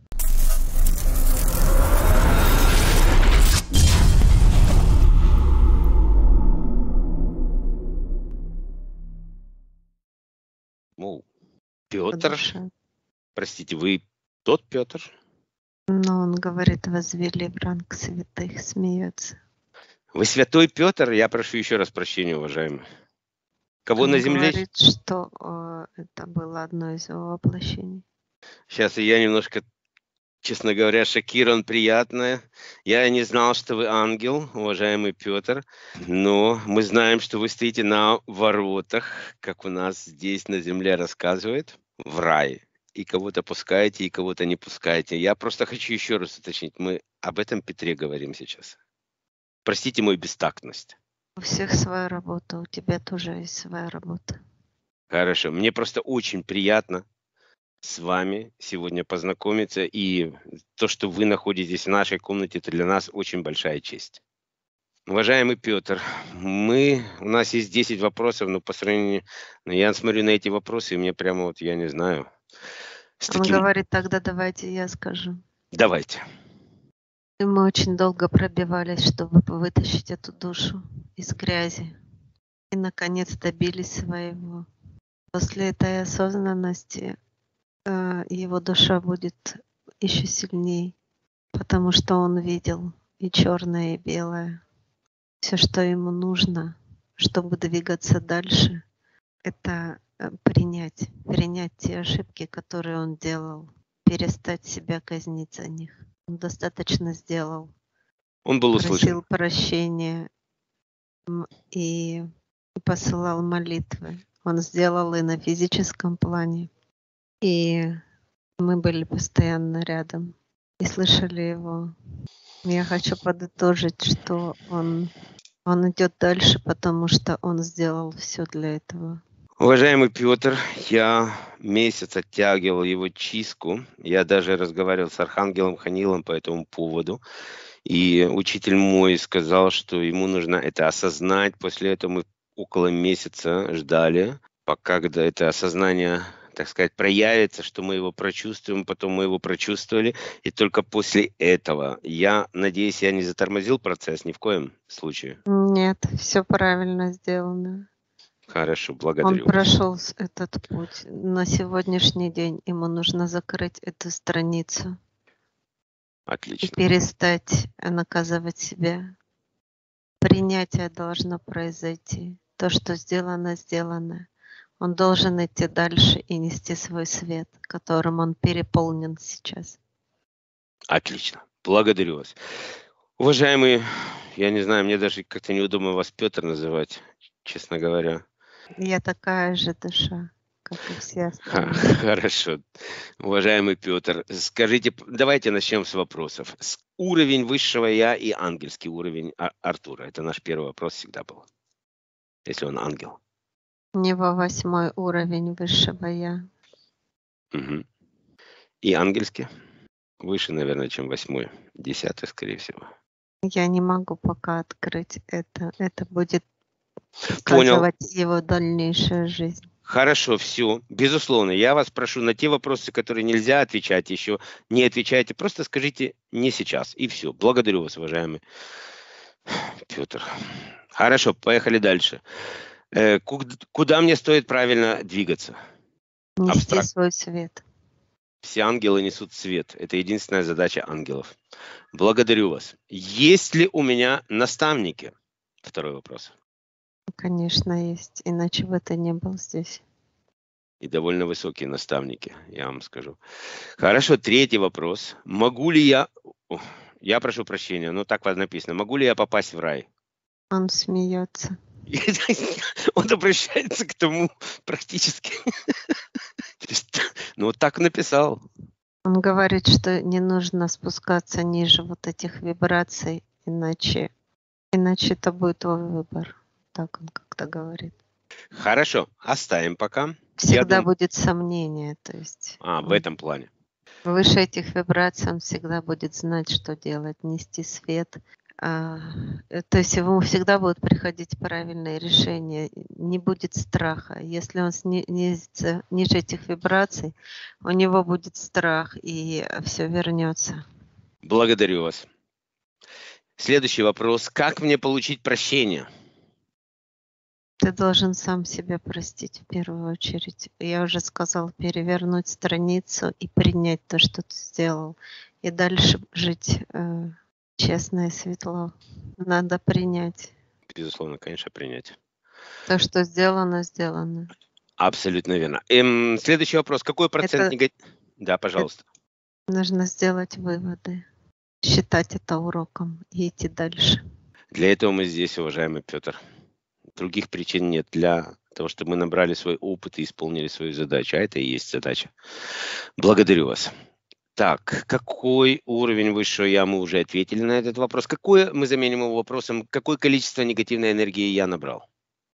Ну, Петр, Душа. простите, вы тот Петр? Но он говорит, возвели в ранг святых, смеется. Вы святой Петр? Я прошу еще раз прощения, уважаемый. Кого он на земле? говорит, что э, это было одно из его воплощений. Сейчас я немножко, честно говоря, шокирован, приятно. Я не знал, что вы ангел, уважаемый Петр, но мы знаем, что вы стоите на воротах, как у нас здесь на земле рассказывают, в рай. И кого-то пускаете, и кого-то не пускаете. Я просто хочу еще раз уточнить. Мы об этом Петре говорим сейчас. Простите мою бестактность. У всех своя работа, у тебя тоже есть своя работа. Хорошо. Мне просто очень приятно с вами сегодня познакомиться. И то, что вы находитесь в нашей комнате, это для нас очень большая честь. Уважаемый Петр, мы, у нас есть десять вопросов, но по сравнению... Но я смотрю на эти вопросы, и мне прямо вот, я не знаю... Он таким... говорит, тогда давайте я скажу. Давайте. И мы очень долго пробивались, чтобы вытащить эту душу из грязи. И, наконец, добились своего. После этой осознанности э, его душа будет еще сильней, потому что он видел и черное, и белое. Все, что ему нужно, чтобы двигаться дальше, это принять, принять те ошибки, которые он делал, перестать себя казнить за них. Он достаточно сделал. Он был Просил услышан. прощения и и посылал молитвы. Он сделал и на физическом плане. И мы были постоянно рядом и слышали его. Я хочу подытожить, что он, он идет дальше, потому что он сделал все для этого. Уважаемый Петр, я месяц оттягивал его чистку. Я даже разговаривал с архангелом Ханилом по этому поводу. И учитель мой сказал, что ему нужно это осознать. После этого мы около месяца ждали, пока когда это осознание, так сказать, проявится, что мы его прочувствуем, потом мы его прочувствовали. И только после этого, я надеюсь, я не затормозил процесс ни в коем случае. Нет, все правильно сделано. Хорошо, Он благодарю вас. прошел с- этот путь. На сегодняшний день ему нужно закрыть эту страницу и Отлично. перестать э, наказывать себя. Принятие должно произойти. То, что сделано, сделано. Он должен идти дальше и нести свой свет, которым он переполнен сейчас. Отлично. Благодарю вас. Уважаемые, я не знаю, мне даже как-то неудобно вас Петр называть, честно говоря. Я такая же душа, как и все Ха, остальные. Хорошо. Уважаемый Петр, скажите, п- давайте начнем с вопросов. С- Уровень высшего я и ангельский уровень А- Артура. Это наш первый вопрос всегда был, если он ангел. У него восьмой уровень высшего я. Мгм. И ангельский? Выше, наверное, чем восьмой. Десятый, скорее всего. Я не могу пока открыть это. Это будет Понял. показывать его дальнейшую жизнь. Хорошо, все. Безусловно, я вас прошу на те вопросы, которые нельзя отвечать еще, не отвечайте. Просто скажите не сейчас. И все. Благодарю вас, уважаемый Петр. Хорошо, поехали дальше. Э, куд- Куда мне стоит правильно двигаться? Нести Абстракт. свой свет. Все ангелы несут свет. Это единственная задача ангелов. Благодарю вас. Есть ли у меня наставники? Второй вопрос. Конечно, есть. Иначе бы ты не был здесь. И довольно высокие наставники, я вам скажу. Хорошо, третий вопрос. Могу ли я... О, я прошу прощения, но так вот написано. Могу ли я попасть в рай? Он смеется. Он обращается к тому практически. Ну, вот так написал. Он говорит, что не нужно спускаться ниже вот этих вибраций, иначе, иначе это будет твой выбор. Так он как-то говорит. Хорошо, оставим пока. Я Всегда думаю... будет сомнение, то есть А, в он этом плане. выше этих вибраций он всегда будет знать, что делать, нести свет. А, э, то есть ему всегда будут приходить правильные решения, не будет страха. Если он снизится ниже этих вибраций, у него будет страх, и все вернется. Благодарю вас. Следующий вопрос. Как мне получить прощение? Ты должен сам себя простить в первую очередь. Я уже сказал, перевернуть страницу и принять то, что ты сделал. И дальше жить э, честно и светло. Надо принять. Безусловно, конечно, принять. То, что сделано, сделано. Абсолютно верно. Эм, следующий вопрос. Какой процент Это, негатива? Да, это пожалуйста. нужно сделать выводы, считать это уроком и идти дальше. Для этого мы здесь, уважаемый Петр. Других причин нет. Для того, чтобы мы набрали свой опыт и исполнили свою задачу. А это и есть задача. Благодарю вас. Так, какой уровень высшего я, мы уже ответили на этот вопрос. Какое, мы заменим его вопросом, какое количество негативной энергии я набрал?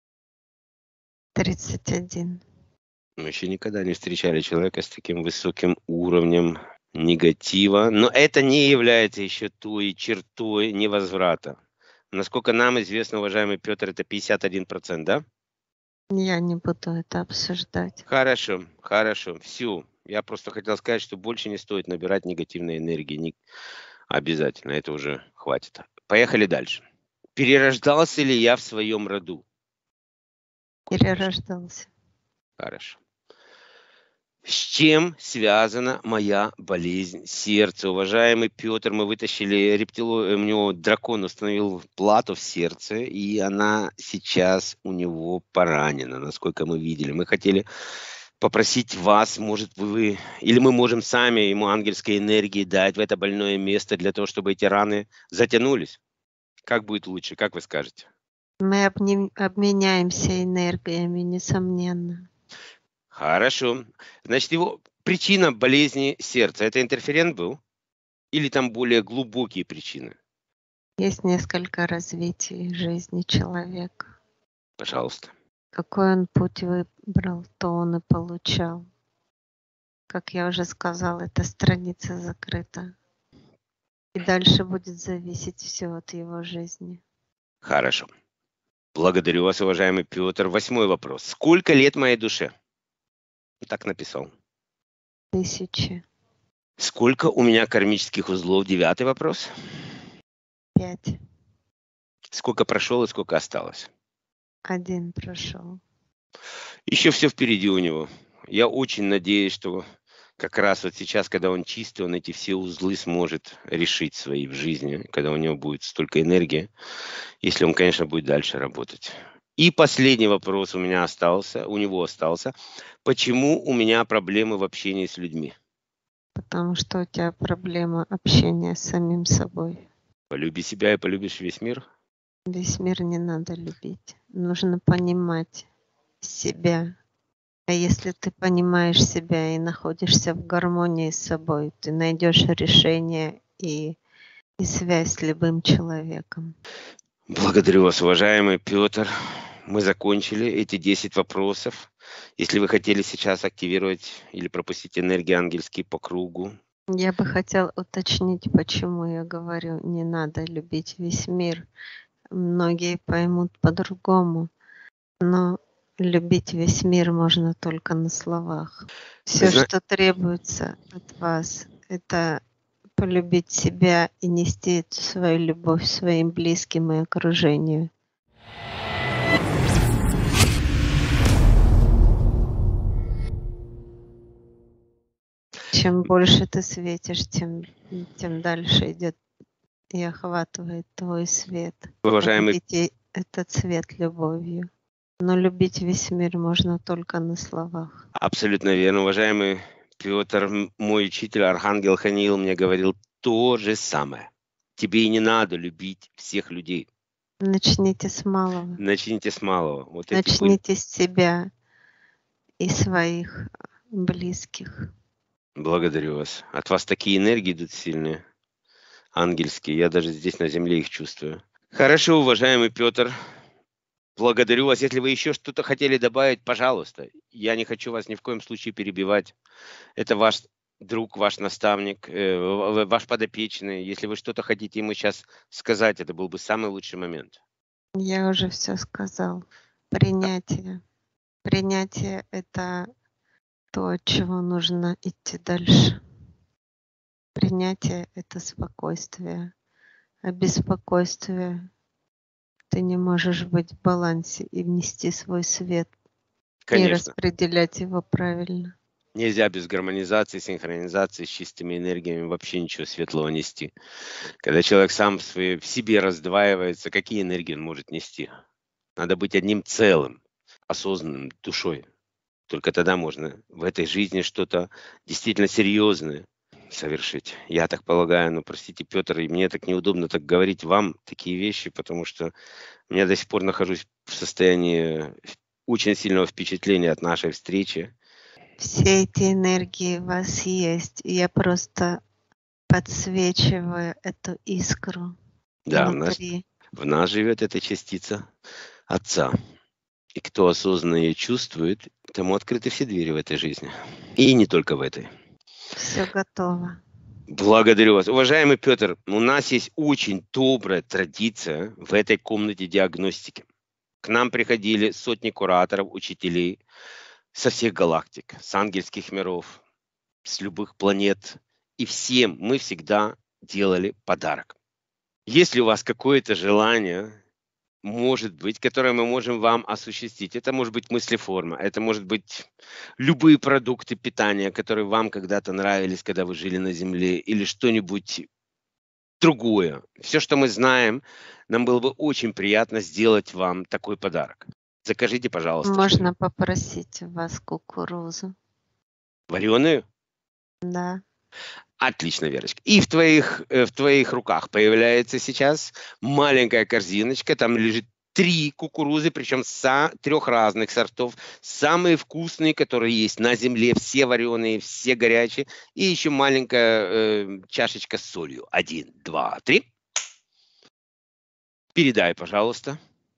тридцать один. Мы еще никогда не встречали человека с таким высоким уровнем негатива. Но это не является еще той чертой невозврата. Насколько нам известно, уважаемый Петр, это пятьдесят один процент, да? Я не буду это обсуждать. Хорошо, хорошо. Все. Я просто хотел сказать, что больше не стоит набирать негативной энергии. Ни- Обязательно. Это уже хватит. Поехали дальше. Перерождался ли я в своем роду? Перерождался. Хорошо. С чем связана моя болезнь сердца? Уважаемый Петр, мы вытащили рептило, у него дракон установил плату в сердце, и она сейчас у него поранена, насколько мы видели. Мы хотели попросить вас, может вы, или мы можем сами ему ангельской энергии дать в это больное место для того, чтобы эти раны затянулись. Как будет лучше, как вы скажете? Мы обним- обменяемся энергиями, несомненно. Хорошо. Значит, его причина болезни сердца – это интерферент был? Или там более глубокие причины? Есть несколько развитий жизни человека. Пожалуйста. Какой он путь выбрал, то он и получал. Как я уже сказала, эта страница закрыта. И дальше будет зависеть все от его жизни. Хорошо. Благодарю вас, уважаемый Петр. Восьмой вопрос. Сколько лет моей душе? Так написал. Тысячи. Сколько у меня кармических узлов? Девятый вопрос. Пять. Сколько прошел и сколько осталось? Один прошел. Еще все впереди у него. Я очень надеюсь, что как раз вот сейчас, когда он чистый, он эти все узлы сможет решить свои в жизни, когда у него будет столько энергии, если он, конечно, будет дальше работать. И последний вопрос у меня остался, у него остался. Почему у меня проблемы в общении с людьми? Потому что у тебя проблема общения с самим собой. Полюби себя и полюбишь весь мир. Весь мир не надо любить. Нужно понимать себя. А если ты понимаешь себя и находишься в гармонии с собой, ты найдешь решение и, и связь с любым человеком. Благодарю вас, уважаемый Петр. Мы закончили эти десять вопросов. Если вы хотели сейчас активировать или пропустить энергии ангельские по кругу. Я бы хотел уточнить, почему я говорю, не надо любить весь мир. Многие поймут по-другому, но любить весь мир можно только на словах. Все, Зна- что требуется от вас, это полюбить себя и нести эту свою любовь своим близким и окружению. Чем больше ты светишь, тем, тем дальше идет и охватывает твой свет. Уважаемый, Любите этот свет любовью. Но любить весь мир можно только на словах. абсолютно верно, уважаемый Петр, м- мой учитель Архангел Ханиил мне говорил то же самое. Тебе и не надо любить всех людей. Начните с малого. Начните с малого. Вот эти были. Начните с себя и своих близких. Благодарю вас. От вас такие энергии идут сильные, ангельские. Я даже здесь на земле их чувствую. Хорошо, уважаемый Петр. Благодарю вас. Если вы еще что-то хотели добавить, пожалуйста. Я не хочу вас ни в коем случае перебивать. Это ваш друг, ваш наставник, э, в- ваш подопечный. Если вы что-то хотите ему сейчас сказать, это был бы самый лучший момент. Я уже все сказал. Принятие. Принятие — это то, от чего нужно идти дальше. Принятие — это спокойствие. А без спокойствия ты не можешь быть в балансе и внести свой свет, и Конечно. распределять его правильно. Нельзя без гармонизации, синхронизации с чистыми энергиями вообще ничего светлого нести. Когда человек сам в, своей, в себе раздваивается, какие энергии он может нести? Надо быть одним целым, осознанным, душой. Только тогда можно в этой жизни что-то действительно серьезное совершить. Я так полагаю, но простите, Петр, и мне так неудобно так говорить вам такие вещи, потому что я до сих пор нахожусь в состоянии очень сильного впечатления от нашей встречи. Все эти энергии у вас есть. и Я просто подсвечиваю эту искру Да, в нас, внутри. в нас живет эта частица Отца. И кто осознанно ее чувствует, тому открыты все двери в этой жизни. И не только в этой. Все готово. Благодарю вас. Уважаемый Петр, у нас есть очень добрая традиция в этой комнате диагностики. К нам приходили сотни кураторов, учителей со всех галактик, с ангельских миров, с любых планет. И всем мы всегда делали подарок. Если у вас какое-то желание, может быть, которое мы можем вам осуществить, это может быть мыслеформа, это может быть любые продукты питания, которые вам когда-то нравились, когда вы жили на Земле, или что-нибудь другое. Все, что мы знаем, нам было бы очень приятно сделать вам такой подарок. Закажите, пожалуйста, Можно что-нибудь. попросить у вас кукурузу? Вареную? Да. Отлично, Верочка. И в твоих, э, в твоих руках появляется сейчас маленькая корзиночка, там лежит три кукурузы, причем с трех разных сортов. Самые вкусные, которые есть на земле, все вареные, все горячие. И еще маленькая э, чашечка с солью. Один, два, три. Передай, пожалуйста.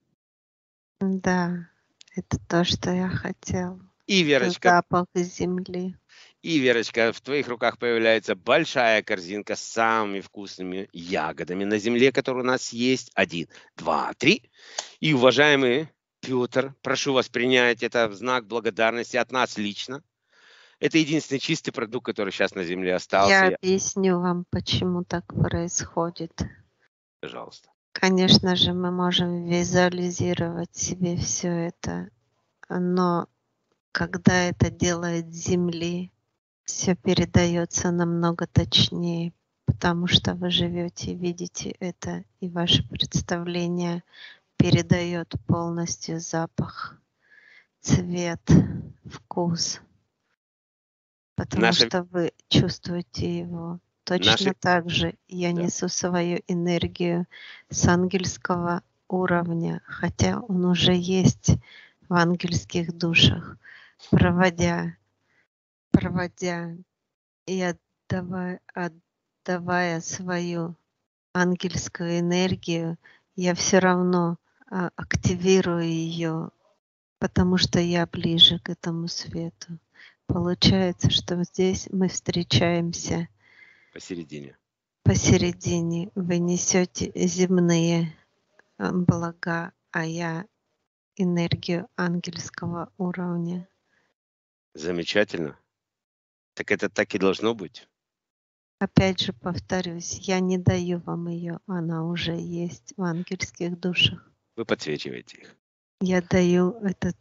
Да, это то, что я хотел. И, Верочка, запах земли. И, Верочка, в твоих руках появляется большая корзинка с самыми вкусными ягодами на земле, которые у нас есть. Один, два, три. И, уважаемый Петр, прошу вас принять это в знак благодарности от нас лично. Это единственный чистый продукт, который сейчас на земле остался. Я Я... объясню вам, почему так происходит. Пожалуйста. Конечно же, мы можем визуализировать себе все это, но когда это делает Земли, все передается намного точнее, потому что вы живете, видите это, и ваше представление передает полностью запах, цвет, вкус, потому Наша... что вы чувствуете его. Точно Наши... так же я Да. несу свою энергию с ангельского уровня, хотя он уже есть в ангельских душах, проводя, проводя и отдавая, отдавая свою ангельскую энергию, я все равно а, активирую ее, потому что я ближе к этому свету. Получается, что здесь мы встречаемся Посередине. посередине. Вы несете земные а, блага, а я энергию ангельского уровня. Замечательно. Так это так и должно быть. Опять же повторюсь, я не даю вам ее, она уже есть в ангельских душах. Вы подсвечиваете их. Я даю этот,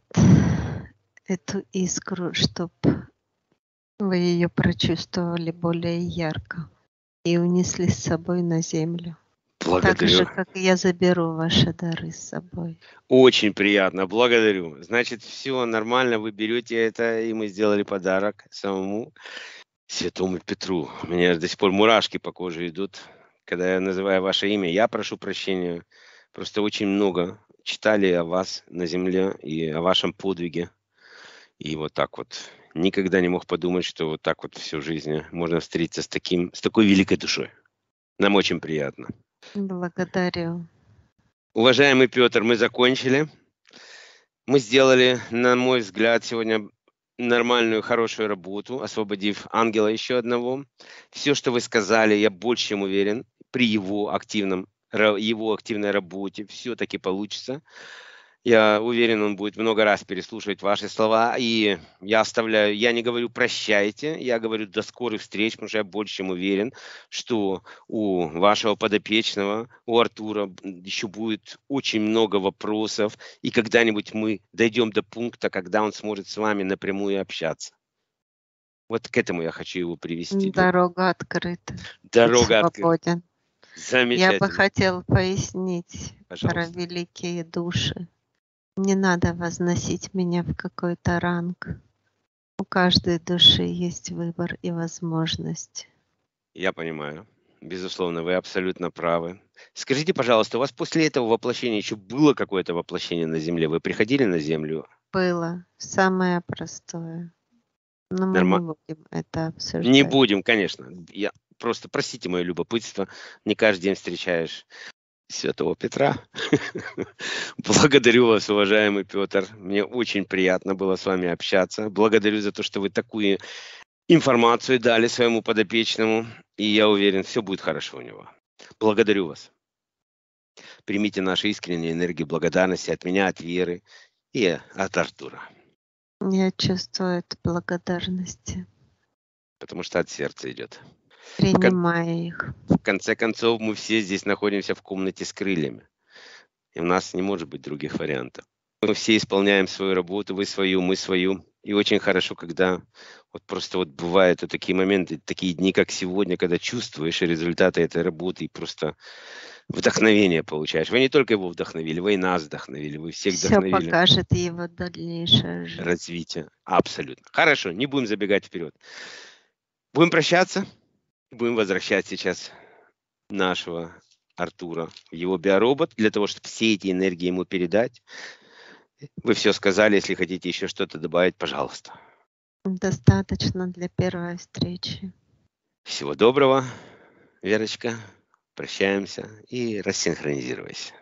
эту искру, чтобы вы ее прочувствовали более ярко и унесли с собой на землю. Благодарю. Так же, как я заберу ваши дары с собой. Очень приятно, благодарю. Значит, все нормально, вы берете это, и мы сделали подарок самому Святому Петру. У меня до сих пор мурашки по коже идут, когда я называю ваше имя. Я прошу прощения. Просто очень много читали о вас на земле и о вашем подвиге. И вот так вот никогда не мог подумать, что вот так вот всю жизнь можно встретиться с таким, с такой великой душой. Нам очень приятно. Благодарю. Уважаемый Петр, мы закончили. Мы сделали, на мой взгляд, сегодня нормальную, хорошую работу, освободив ангела еще одного. Все, что вы сказали, я больше чем уверен, при его активном, его активной работе все-таки получится. Я уверен, он будет много раз переслушивать ваши слова, и я оставляю, я не говорю прощайте, я говорю до скорых встреч, потому что я больше чем уверен, что у вашего подопечного, у Артура еще будет очень много вопросов, и когда-нибудь мы дойдем до пункта, когда он сможет с вами напрямую общаться. Вот к этому я хочу его привести. Дорога открыта. Дорога открыта. Замечательно. Я бы хотел пояснить Пожалуйста. про великие души. Не надо возносить меня в какой-то ранг. У каждой души есть выбор и возможность. Я понимаю. Безусловно, вы абсолютно правы. Скажите, пожалуйста, у вас после этого воплощения еще было какое-то воплощение на Земле? Вы приходили на Землю? Было. Самое простое. Но мы Норма... не будем это обсуждать. Не будем, конечно. Я... Просто простите мое любопытство. Не каждый день встречаешь Святого Петра. Благодарю вас, уважаемый Петр. Мне очень приятно было с вами общаться. Благодарю за то, что вы такую информацию дали своему подопечному. И я уверен, все будет хорошо у него. Благодарю вас. Примите наши искренние энергии благодарности от меня, от Веры и от Артура. Я чувствую эту благодарность. Потому что от сердца идет. Принимаю Пока... их. В конце концов, мы все здесь находимся в комнате с крыльями. И у нас не может быть других вариантов. Мы все исполняем свою работу, вы свою, мы свою. И очень хорошо, когда вот просто вот бывают вот такие моменты, такие дни, как сегодня, когда чувствуешь результаты этой работы и просто вдохновение получаешь. Вы не только его вдохновили, вы и нас вдохновили, вы всех Все вдохновили. Все покажет его дальнейшее жизнь. Развитие. Абсолютно. Хорошо, не будем забегать вперед. Будем прощаться. Будем возвращать сейчас нашего Артура в его биоробот, для того, чтобы все эти энергии ему передать. Вы все сказали, если хотите еще что-то добавить, пожалуйста. Достаточно для первой встречи. Всего доброго, Верочка. Прощаемся и рассинхронизируйся.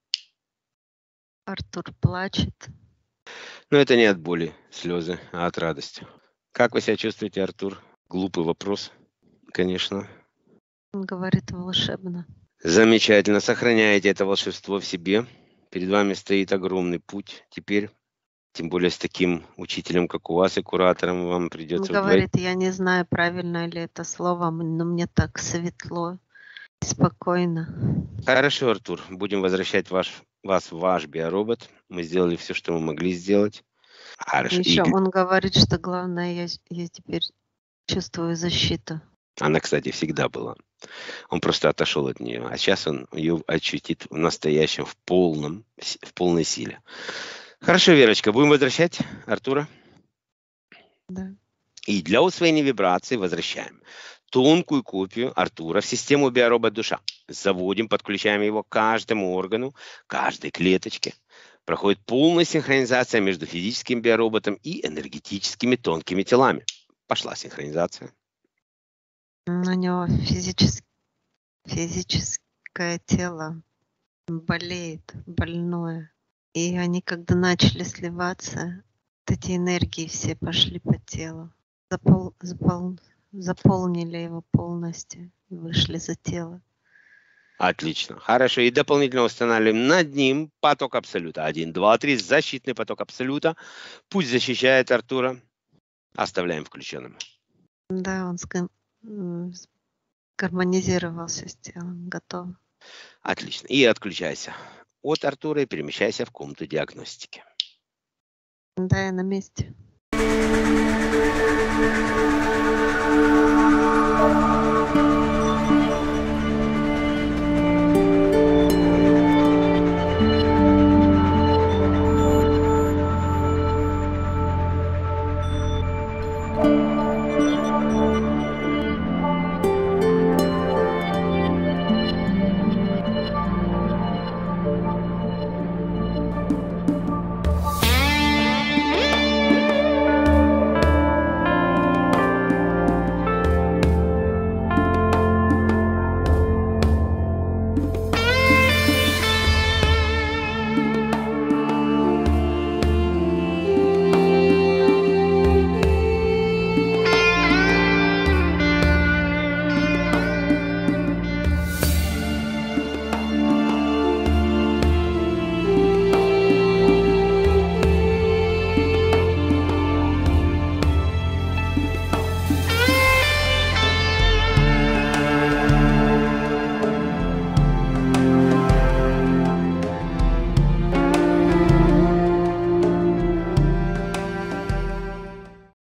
Артур плачет. Но это не от боли, слезы, а от радости. Как вы себя чувствуете, Артур? Глупый вопрос, конечно. Он говорит волшебно. Замечательно. Сохраняйте это волшебство в себе. Перед вами стоит огромный путь. Теперь, тем более с таким учителем, как у вас, и куратором, вам Он придется говорит, я не знаю, правильно ли это слово, но мне так светло и спокойно. Хорошо, Артур. Будем возвращать ваш, вас в ваш биоробот. Мы сделали все, что мы могли сделать. Хорошо. Еще И он говорит, что главное, я, я теперь чувствую защиту. она, кстати, всегда была. Он просто отошел от нее. А сейчас он ее ощутит в настоящем, в полном, в полной силе. Хорошо, Верочка, будем возвращать Артура? Да. И для усвоения вибрации возвращаем тонкую копию Артура в систему биоробот душа. Заводим, подключаем его к каждому органу, каждой клеточке. Проходит полная синхронизация между физическим биороботом и энергетическими тонкими телами. Пошла синхронизация. У него физически, физическое тело болеет, больное. И они, когда начали сливаться, вот эти энергии все пошли по телу. Запол, запол, заполнили его полностью и вышли за тело. Отлично. Хорошо. И дополнительно устанавливаем над ним поток Абсолюта. Один, два, три. Защитный поток Абсолюта. Пусть защищает Артура. Оставляем включенным. Да, он сгам- м, гармонизировался с телом, готов. Отлично. И отключайся от Артура и перемещайся в комнату диагностики. Да, я на месте.